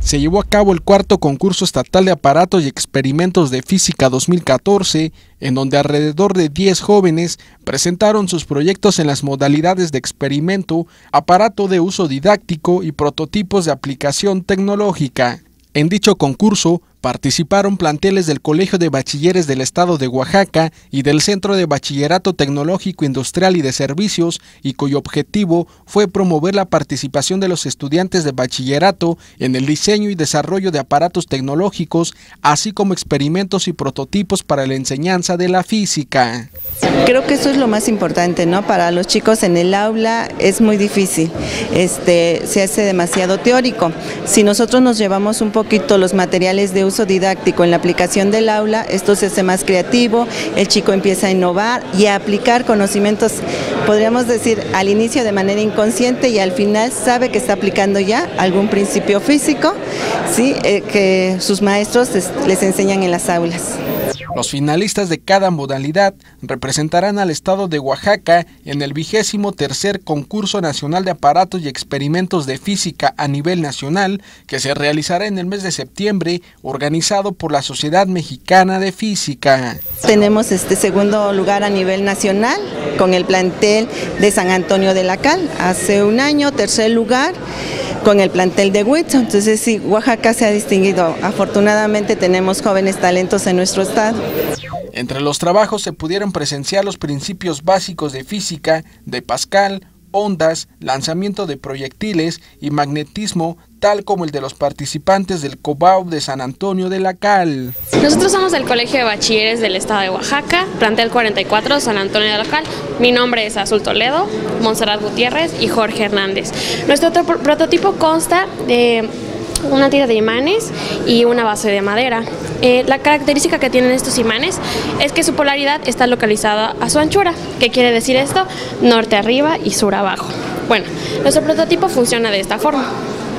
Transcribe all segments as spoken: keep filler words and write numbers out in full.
se llevó a cabo el cuarto concurso estatal de aparatos y experimentos de física dos mil catorce, en donde alrededor de diez jóvenes presentaron sus proyectos en las modalidades de experimento, aparato de uso didáctico y prototipos de aplicación tecnológica. En dicho concurso participaron planteles del Colegio de Bachilleres del Estado de Oaxaca y del Centro de Bachillerato Tecnológico Industrial y de Servicios, y cuyo objetivo fue promover la participación de los estudiantes de bachillerato en el diseño y desarrollo de aparatos tecnológicos, así como experimentos y prototipos para la enseñanza de la física. Creo que eso es lo más importante, ¿no? Para los chicos en el aula es muy difícil, este, se hace demasiado teórico. Si nosotros nos llevamos un poquito los materiales de uso didáctico en la aplicación del aula, esto se hace más creativo, el chico empieza a innovar y a aplicar conocimientos, podríamos decir, al inicio de manera inconsciente y al final sabe que está aplicando ya algún principio físico, ¿sí? eh, que sus maestros les, les enseñan en las aulas. Los finalistas de cada modalidad representarán al estado de Oaxaca en el vigésimo tercer concurso nacional de aparatos y experimentos de física a nivel nacional, que se realizará en el mes de septiembre, organizado por la Sociedad Mexicana de Física. Tenemos este segundo lugar a nivel nacional con el plantel de San Antonio de la Cal, hace un año tercer lugar con el plantel de Huitzo. Entonces sí, Oaxaca se ha distinguido. Afortunadamente tenemos jóvenes talentos en nuestro estado. Entre los trabajos se pudieron presenciar los principios básicos de física, de Pascal, ondas, lanzamiento de proyectiles y magnetismo, tal como el de los participantes del COBAU de San Antonio de la Cal. Nosotros somos del Colegio de Bachilleres del Estado de Oaxaca, plantel cuarenta y cuatro, San Antonio de la Cal. Mi nombre es Azul Toledo, Montserrat Gutiérrez y Jorge Hernández. Nuestro prototipo consta de una tira de imanes y una base de madera. Eh, la característica que tienen estos imanes es que su polaridad está localizada a su anchura. ¿Qué quiere decir esto? Norte arriba y sur abajo. Bueno, nuestro prototipo funciona de esta forma.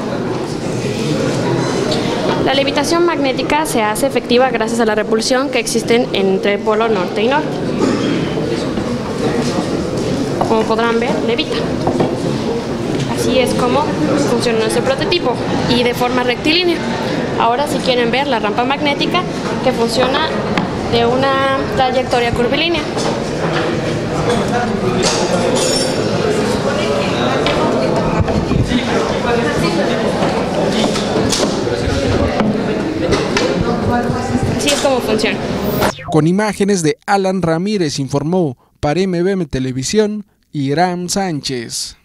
La levitación magnética se hace efectiva gracias a la repulsión que existe entre el polo norte y norte. Como podrán ver, levita. Así es como funciona nuestro prototipo y de forma rectilínea. Ahora si quieren ver la rampa magnética que funciona de una trayectoria curvilínea. Así es como funciona. Con imágenes de Alan Ramírez informó para M B M Televisión, Iram Sánchez.